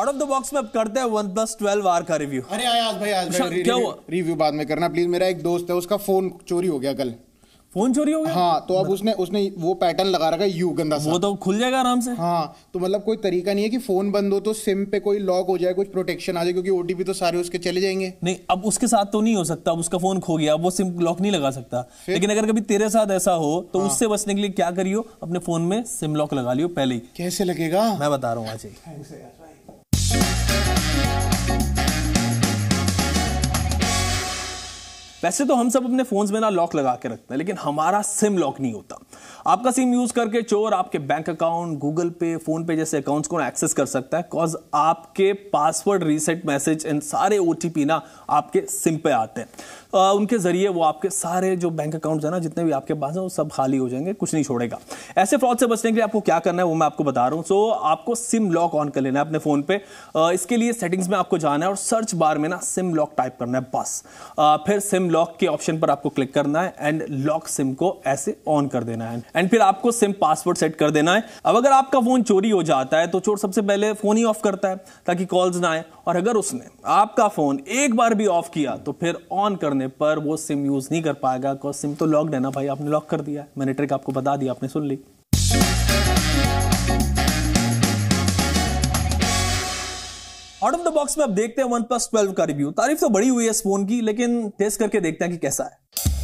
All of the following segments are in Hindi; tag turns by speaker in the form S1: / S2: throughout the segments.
S1: आउट ऑफ द बॉक्स में अब करते हैं OnePlus 12R का रिव्यू।
S2: अरे आज भाई
S1: क्या हुआ?
S2: रिव्यू बाद में करना प्लीज। मेरा एक दोस्त है, उसका फोन चोरी हो गया कल।
S1: फोन चोरी हो गया?
S2: हाँ, तो अब उसने वो पैटर्न लगा रखा है यू गंदा सा।
S1: वो तो खुल जाएगा आराम से।
S2: हाँ, तो मतलब कोई तरीका नहीं है कि फोन बंद हो तो सिम पे कोई लॉक हो जाए, कुछ प्रोटेक्शन आ जाए, क्योंकि ओटीपी तो सारे उसके चले जाएंगे।
S1: नहीं, अब उसके साथ तो नहीं हो सकता। अब उसका फोन खो गया, अब वो सिम लॉक नहीं लगा सकता। लेकिन अगर कभी तेरे साथ ऐसा हो तो उससे बचने के लिए क्या करियो, अपने फोन में सिम लॉक लगा लियो पहले ही।
S2: कैसे लगेगा
S1: मैं बता रहा हूँ आज ही। वैसे तो हम सब अपने फोन्स में ना लॉक लगा के रखते हैं, लेकिन हमारा सिम लॉक नहीं होता। आपका सिम यूज करके चोर आपके bank account, Google Pay, PhonePe जैसे अकाउंट्स को एक्सेस कर सकता है, कॉज आपके पासवर्ड रीसेट मैसेज एंड सारे ओटीपी ना आपके सिम पे आते हैं। उनके जरिए वो आपके सारे जो बैंक अकाउंट्स है ना, जितने भी आपके पास है, वो सब खाली हो जाएंगे, कुछ नहीं छोड़ेगा। ऐसे फ्रॉड से बचने के लिए आपको क्या करना है वो मैं आपको बता रहा हूं। सो आपको सिम लॉक ऑन कर लेना है अपने फोन पे। इसके लिए सेटिंग्स में आपको जाना है और सर्च बार में ना सिम लॉक टाइप करना है बस। फिर सिम लॉक के ऑप्शन पर आपको क्लिक करना है एंड लॉक सिम को ऐसे ऑन कर देना है एंड फिर आपको सिम पासवर्ड सेट कर देना है। अब अगर आपका फोन चोरी हो जाता है तो चोर सबसे पहले फोन ही ऑफ करता है ताकि कॉल्स ना आए, और अगर उसने आपका फोन एक बार भी ऑफ किया तो फिर ऑन करने पर वो सिम यूज नहीं कर पाएगा, बिकॉज़ सिम तो लॉक्ड है ना भाई, आपने लॉक कर दिया है। मैंने ट्रिक आपको बता दी, आपने सुन ली। आउट ऑफ द बॉक्स में अब देखते हैं OnePlus 12 का रिव्यू। तारीफ तो बड़ी हुई है इस फोन की, लेकिन टेस्ट करके देखते हैं कि कैसा है।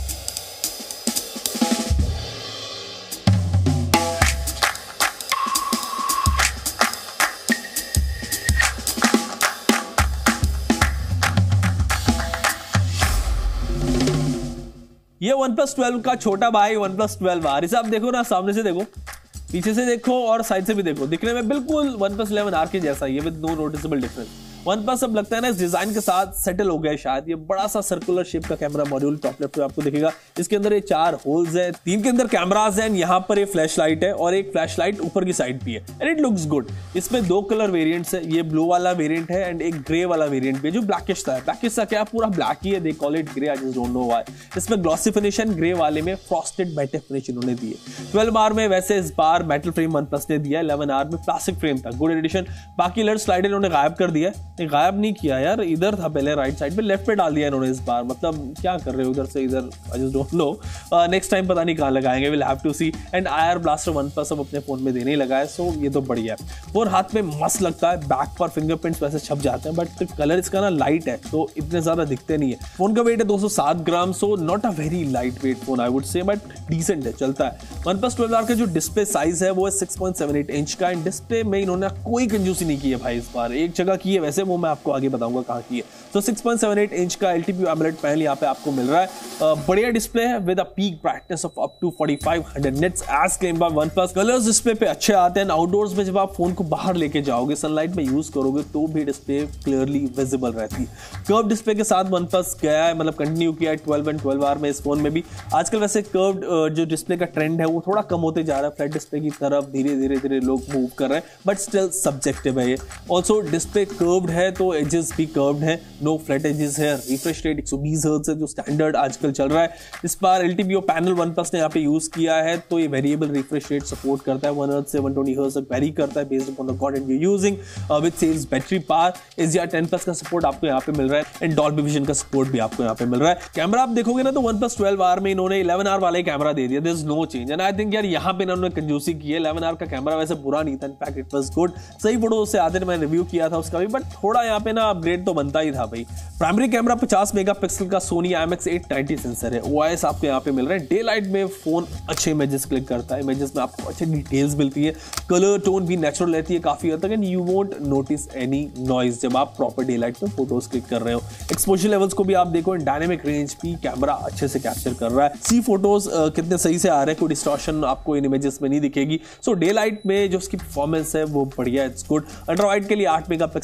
S1: ये OnePlus 12 का छोटा भाई OnePlus 12R। इसे आप देखो ना, सामने से देखो, पीछे से देखो और साइड से भी देखो, दिखने में बिल्कुल OnePlus 11R के जैसा ही है, with no noticeable difference. OnePlus अब लगता है ना इस डिजाइन के साथ सेटल हो गया है शायद। ये बड़ा सा सर्कुलर शेप का कैमरा मॉड्यूल टॉप लेफ्ट पे आपको दिखेगा। इसके अंदर ये 4 होल्स है, 3 के अंदर कैमरास हैं, यहाँ पर ये फ्लैश लाइट है और एक फ्लैश लाइट ऊपर की साइड भी है एंड इट लुक्स गुड। इसमें 2 कलर वेरिएंट्स है, ये ब्लू वाला वेरिएंट है एंड एक ग्रे वाला वेरिएंट भी है जो ब्लैकिश था। ब्लैकिश था क्या, पूरा ब्लैक ही है, they call it grey, I just don't know why. इसमें ग्लॉसी फिनिश एंड ग्रे वाले में फ्रॉस्टेड मैटे फिनिश इन्होंने दी है। 12R में वैसे इस बार मेटल फ्रेम OnePlus ने दिया है, 11R में प्लास्टिक फ्रेम था, गुड एडिशन। बाकी लेफ्ट स्लाइडर इन्होंने गायब कर दिया है, गायब नहीं किया यार, इधर था पहले राइट साइड पे, लेफ्ट पे डाल दिया इन्होंने इस बार। मतलब क्या कर रहे हो उधर से इधर, I just don't know. Next time पता नहीं कहां लगाएंगे, will have to see. And IR blaster OnePlus अब अपने फोन में देने ही लगा है, सो ये तो बढ़िया है। फोन हाथ में मस्त लगता है, बैक पर फिंगरप्रिंट्स वैसे छप जाते हैं, बट कलर इसका ना लाइट है तो इतने ज्यादा दिखते नहीं है। फोन का वेट है 207 gram, so not a very light weight phone I would say, but decent है, चलता है। OnePlus 12R का जो डिस्प्ले साइज है वो है 6.78 इंच का एंड डिस्प्ले में इन्होंने कोई कंजूसी नहीं की है भाई इस बार। एक जगह की है वैसे, वो मैं आपको आगे बताऊंगा कहाँ की है। तो 6.78 इंच का LTPO AMOLED पैनल यहाँ पे आपको मिल रहा है। बढ़िया डिस्प्ले है with a peak brightness of up to 4500 nits as claimed by OnePlus। Colours display पे अच्छे आते हैं। आउटडोर्स में जब आप फोन को बाहर लेके जाओगे, सनलाइट में यूज करोगे तो भी डिस्प्ले क्लियरली विजिबल रहती है। कर्व डिस्प्ले के साथ OnePlus गया है, मतलब कंटिन्यू किया है 12 एंड 12R में इस फोन में भी। आजकल वैसे कर्व्ड जो डिस्प्ले का ट्रेंड है वो थोड़ा कम होते जा रहा है, फ्लैट डिस्प्ले की तरफ धीरे धीरे लोग मूव कर रहे हैं, बट स्टिल सब्जेक्टिव है ये। ऑल्सो डिस्प्ले कर्व्ड है तो एजेस भी कर्व्ड है, नो फ्लैट एजेस है। रिफ्रेश रेट 120 हर्ट्ज है जो स्टैंडर्ड आजकल चल रहा है। इस बार LTPO पैनल OnePlus ने यहाँ पे यूज किया है, तो ये वेरिएबल रिफ्रेश रेट सपोर्ट करता है, 1 हर्ट्ज से 120 हर्ट्ज तक वेरी करता है based upon the content you using, with saves battery power. XDR10 plus का सपोर्ट आपको यहाँ पे मिल रहा है एंड डॉल्बी विजन का सपोर्ट भी आपको यहाँ पे मिल रहा है। कैमरा आप देखोगे ना तो OnePlus 12R में इन्होंने 11R वाला ही कैमरा दे दिया, there is no change and I think यार यहाँ पे इन्होंने कंजूसी की है। 11R का कैमरा वैसे बुरा नहीं था, इनफैक्ट इट वाज गुड, सही फोटो से आते थे, मैंने रिव्यू किया था उसका भी, बट थोड़ा यहाँ पे ना अपग्रेड तो बनता ही था भाई। प्राइमरी कैमरा 50 मेगापिक्सल का Sony IMX890 सेंसर है, OIS आपको यहाँ पे मिल रहा है। डे लाइट में फोन अच्छे इमेजेस क्लिक करता है, इमेजेस में आपको अच्छी डिटेल्स मिलती है, कलर टोन भी नेचुरल रहती है काफी हद तक and you won't notice any noise जब आप प्रॉपर डे लाइट में फोटोज क्लिक कर रहे हो। एक्सपोजर लेवल्स को भी आप देखो, डायनेमिक रेंज भी कैमरा अच्छे से कैप्चर कर रहा है। सी फोटोज कितने सही से आ रहे हैं, कोई डिस्टॉर्शन आपको इन इमेजेस में नहीं दिखेगी। सो डे लाइट में जो उसकी परफॉर्मेंस है वो बढ़िया, इट्स गुड। अल्ट्रा वाइड के लिए 8 मेगापिक्सल का लेंस है,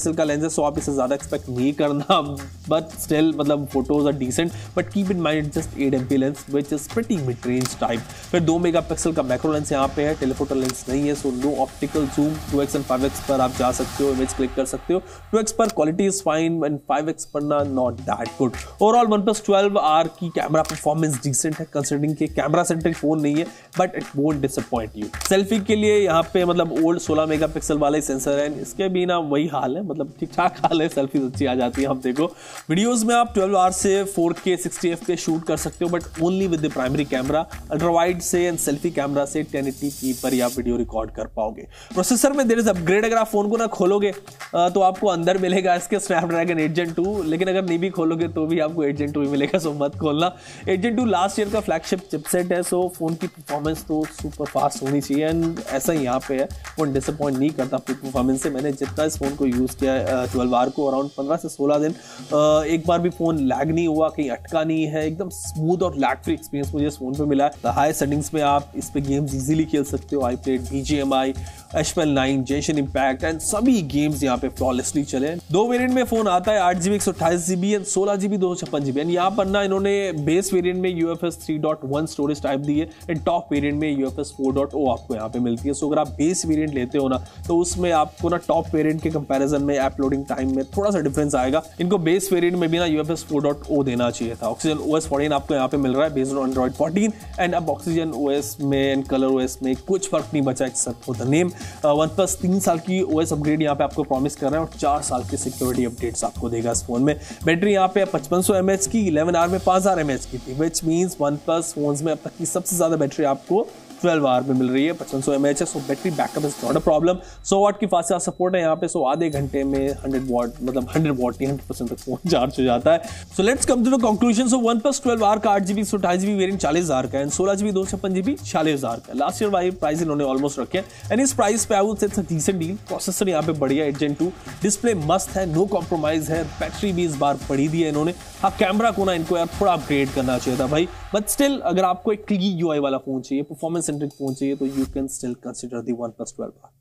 S1: सो आप इसे ज्यादा एक्सपेक्ट नहीं करना, बट स्टिल मतलब photos are decent, but keep in mind just 8 MP lens which is pretty mid range type. फिर 2 मेगापिक्सल का मैक्रो लेंस यहाँ पे है, टेलीफोटो लेंस नहीं है, so no optical zoom. 2x and 5x पर आप जा सकते हो, इमेज क्लिक कर सकते हो। 2x पर quality is fine and 5x पर ना not that good. Overall OnePlus 12R की कैमरा परफॉर्मेंस डिसेंट है, कंसिडरिंग के कैमरा सेंट्रिक फोन नहीं है, but it won't disappoint you. Selfie के लिए यहाँ पे मतलब ओल्ड 16 मेगापिक्सल वाला ही सेंसर है, इसके भी ना वही हाल है, मतलब ठीक ठाक हाल है, सेल्फी अच्छी आ जाती है। आप देखो वीडियोस में आप 12R से 4K 60 FPS शूट कर सकते हो, but only with the primary camera. Ultrawide से एंड सेल्फी कैमरा से 1080p पर ही आप वीडियो रिकॉर्ड कर पाओगे। प्रोसेसर में देयर इज अपग्रेड, अगर आप फोन को ना खोलोगे तो आपको अंदर मिलेगा इसके स्नैपड्रैगन 8 Gen 2, लेकिन अगर नहीं भी खोलोगे तो भी आपको 8 Gen 2 ही मिलेगा, सो मत खोलना। 8 Gen 2 लास्ट ईयर का फ्लैगशिप चिपसेट है, सो फोन की परफॉर्मेंस तो सुपर फास्ट होनी चाहिए एंड ऐसा ही यहाँ पे है, फोन डिसअपॉइंट नहीं करता अपनी परफॉर्मेंस से। मैंने जितना इस फोन को यूज़ किया है 12R को अराउंड 15 से 16 दिन, एक बार भी फोन लैग नहीं हुआ, कहीं अटका नहीं है, एकदम स्मूथ और लैग फ्री एक्सपीरियंस मुझे इस फोन पे मिला है। हाई सेटिंग्स में आप इस पे गेम्स इजीली खेल सकते हो, I played BGMI, HPL9, Genshin Impact and सभी गेम्स यहाँ पे फ्लॉलेसली चले। 2 वेरिएंट में फोन आता है, 8GB 128GB and 16GB 256GB and यहाँ पर ना इन्होंने बेस वेरिएंट में UFS 3.1 स्टोरेज टाइप दी है एंड टॉप वेरिएंट में UFS 4.0 आपको यहाँ पे मिलती है। सो अगर आप बेस वेरिएंट लेते हो ना तो उसमें आपको ना टॉप वेरिएंट के कंपैरिजन में ऐप लोडिंग टाइम में थोड़ा सा डिफरेंस आएगा। इनको बेस वेरिएंट में भी ना UFS 4.0 देना चाहिए था। ऑक्सीजन OS 14 आपको यहाँ पे मिल रहा है बेस्ड ऑन Android 14 एंड अब ऑक्सीजन OS में एंड कलर OS में कुछ फर्क नहीं बचा except for the name. OnePlus 3 साल की OS अपग्रेड यहाँ पे आपको प्रॉमिस कर रहा है और 4 साल की सिक्योरिटी अपडेट्स आपको देगा इस फोन में। बैटरी यहाँ पे 5500 mAh की 11R में 5000 mAh की थी, विच मीन्स OnePlus फोन्स में अब तक की सबसे ज्यादा बैटरी आपको 12R में मिल रही है, 5500 mAh है, so battery backup is not a problem. 100 watt की फास्ट चार्ज सपोर्ट है यहाँ पे, सो आधे घंटे में 100 वाट मतलब 100 वाट 100% तक फोन चार्ज हो जाता है। So let's come to the conclusion. So OnePlus 12R का 8GB 128GB वेरिएंट 40000 का एंड 16GB 256GB 46000 का। लास्ट ईयर वाली प्राइस इन्होंने ऑलमोस्ट रखे हैं एंड इस प्राइस पे I would say it's a decent deal. Processor यहाँ पे बढ़िया 8 Gen 2, डिस्प्ले मस्त है, नो कॉम्प्रोमाइज है, बैटरी भी इस बार बढ़ी दी है इन्होंने। हाँ कैमरा को ना इनको यार थोड़ा अपग्रेड करना चाहिए था भाई, बट स्टिल अगर आपको एक क्लीन UI वाला फोन चाहिए, परफॉर्मेंस सेंट्रिक फोन चाहिए, तो you can still consider the OnePlus 12R.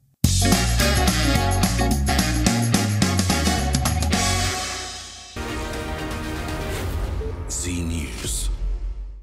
S3: Z News.